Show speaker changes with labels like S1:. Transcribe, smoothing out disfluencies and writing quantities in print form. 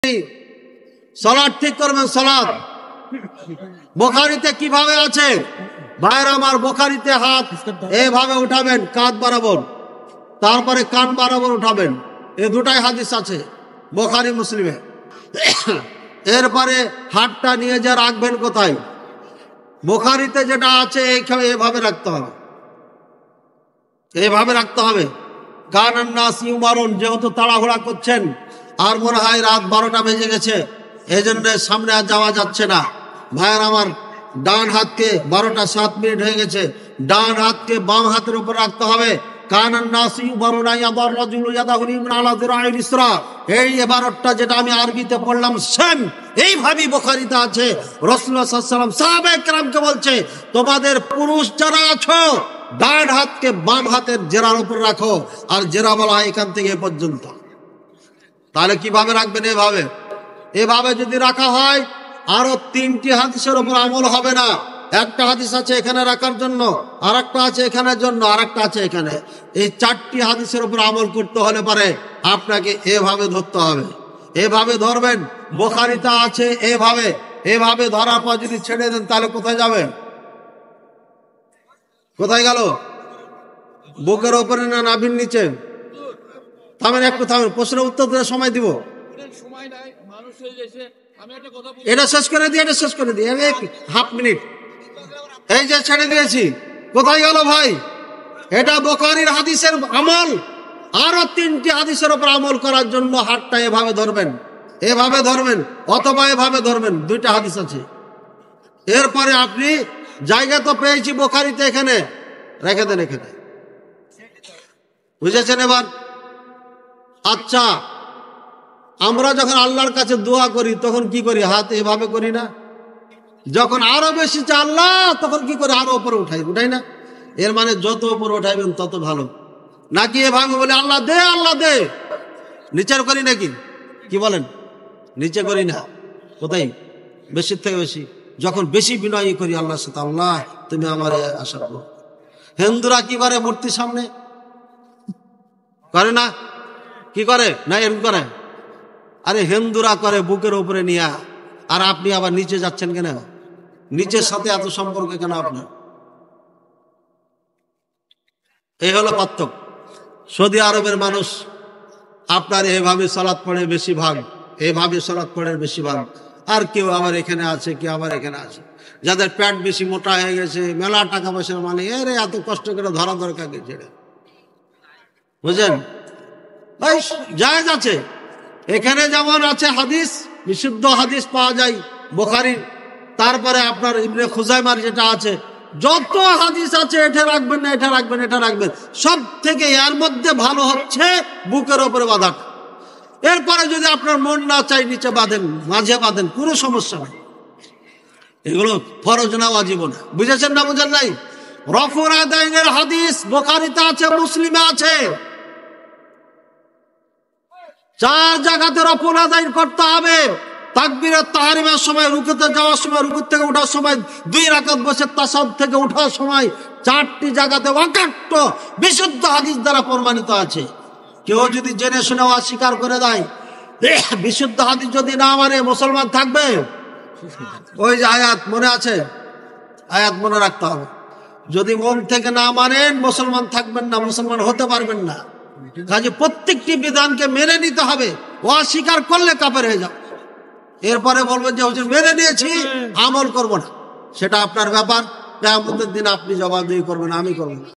S1: সালাত ঠিক করবেন। সালাত বুখারীতে কিভাবে আছে ভাইরা আমার? বুখারীতে হাত এইভাবে উঠাবেন কাঁধ বরাবর, তারপরে কান বরাবর উঠাবেন। এই দুটাই হাদিস আছে বুখারী মুসলিমে। এরপরে হাতটা নিয়ে যা রাখবেন কোথায়? বুখারীতে যেটা আছে এইভাবে রাখতে হবে, এইভাবে রাখতে হবে। কানান নাস ইউমারুন, যেহেতু তাড়াহুড়া করছেন আর মনে হয় রাত 12টা বেজে গেছে, এই জন্য সামনে আর যাওয়া যাচ্ছে না। ভাইয়ের আমার, ডান হাতকে 12টা 7 মিনিট হয়ে গেছে, ডান হাতকে বাম হাতের উপর রাখতে হবে। কানান নাস ইউমারুন ইয়াদার রাজুলু ইয়াদাহু লিমান আলা যিরাইল ইসরা, এই ইবারতটা যেটা আমি আরবিতে পড়লাম সেম এইভাবেই বুখারীতে আছে। রাসূলুল্লাহ সাল্লাল্লাহু আলাইহি ওয়াসাল্লাম সাহাবায়ে কেরামকে বলছে, তোমাদের পুরুষ যারা আছো ডান হাতকে বাম হাতের জেরার উপর রাখো। আর জেরা বলা হয় এখান থেকে এ পর্যন্ত। তাহলে কিভাবে রাখবেন? এভাবে। এভাবে যদি রাখা হয় আরো 3টি হাদিসের উপর আমল হবে না। একটা হাদিস আছে এখানে রাখার জন্য, আর একটা আছে এখানের জন্য, আর একটা আছে এখানে। এই 4টি হাদিসের উপর আমল করতে হলে পারে আপনাকে এভাবে ধরতে হবে। এভাবে ধরবেন। বুখারীতে আছে এভাবে। এভাবে ধরার পর যদি ছেড়ে দেন তাহলে কোথায় যাবেন? কোথায় গেল? বুকের ওপরে না নাভির নিচে? থামেন, একটু থামেন, প্রশ্নের উত্তর দেওয়ার সময় দিব। এটা শেষ করে দিই, এটা শেষ করে দিই, হাফ মিনিট। এই যে ছেড়ে দিয়েছি, কোথায় গেল ভাই? এটা বুখারীর হাদিসের আমল। আরো 3টি হাদিসের উপর আমল করার জন্য হাতটা এভাবে ধরবেন, এভাবে ধরবেন, অথবা এভাবে ধরবেন। 2টা হাদিস আছে। এরপরে আপনি জায়গা তো পেয়েছি বুখারীতে, এখানে রেখে দেন, এখানে। বুঝেছেন এবার? আচ্ছা, আমরা যখন আল্লাহর কাছে দোয়া করি তখন কি করি? হাত এভাবে করি না? যখন আরো বেশি চাই আল্লাহ, তখন কি করে? আরো উপরে উঠাই না? এর মানে যত উপরে উঠাইবেন তত ভালো। নাকি এভাবে বলে আল্লাহ দে, আল্লাহ দে? নিচের করি নাকি? কি বলেন? নিচে করি না। কোথায়? বেশির থেকে বেশি। যখন বেশি বিনয় করি আল্লাহর সাথে, আল্লাহ তুমি আমার আশা করো। হিন্দুরা কি করে? মূর্তির সামনে করে না? কি করে? না এরকম করে? আরে হিন্দুরা করে বুকের উপরে নিয়া, আর আপনি আবার নিচে যাচ্ছেন কেন? নিচের সাথে এত সম্পর্ক কেন আপনার? এই হলো পার্থক্য। সৌদি আরবের মানুষ আপনার এভাবে সালাত পড়ে বেশিরভাগ, এইভাবে সালাত পড়ে বেশিরভাগ। আর কেউ আমার এখানে আছে, কেউ আমার এখানে আছে, যাদের প্যান্ট বেশি মোটা হয়ে গেছে, মেলা টাকা পয়সার মানে, এরে এত কষ্ট করে ধরা দরকার গেছে, বুঝলেন? ভাই জায়েজ আছে। এখানে যেমন আছে হাদিস, বিশুদ্ধ হাদিস পাওয়া যায় বুখারীর। তারপরে আপনার ইবনে খুজাইমার যেটা আছে, যত হাদিস আছে এটা রাখবেন না, এটা রাখবেন, এটা রাখবেন। সব থেকে এর মধ্যে ভালো হচ্ছে বুকের ওপরে বাঁধা। এরপরে যদি আপনার মন না চাই নিচে বাঁধেন, মাঝে বাঁধেন, কোনো সমস্যা নেই। এগুলো ফরজ না, ওয়াজিব না। বুঝেছেন না? বুঝেন নাই? রফুল আদাইনের হাদিস বুখারীতে আছে, মুসলিমে আছে। 4 জায়গাতে রফুল আদাইন করতে হবে। তাকবীরে তাহরিমের সময়, রুকুতে যাওয়ার সময়, রুকু থেকে ওঠার সময়, 2 রাকাত বসে তাশাহুদ থেকে ওঠার সময়, 4টি জায়গাতে ওয়াক্ত বিশুদ্ধ হাদিস দ্বারা প্রমাণিত আছে। কেউ যদি জেনে শুনে অস্বীকার করে দেয়, বিশুদ্ধ হাদিস যদি না মানে, মুসলমান থাকবে? ওই যে আয়াত মনে আছে, আয়াত মনে রাখতে হবে। যদি মন থেকে না মানেন, মুসলমান থাকবেন না, মুসলমান হতে পারবেন না। কাজে প্রত্যেকটি বিধানকে মেনে নিতে হবে। অস্বীকার করলে কাফের হয়ে যাবে। এরপরে বলবেন যে হুজুর মেনে নিয়েছি, আমল করব না, সেটা আপনার ব্যাপার। কিয়ামতের দিন আপনি জবাবদিহি করবেন, আমি করব না।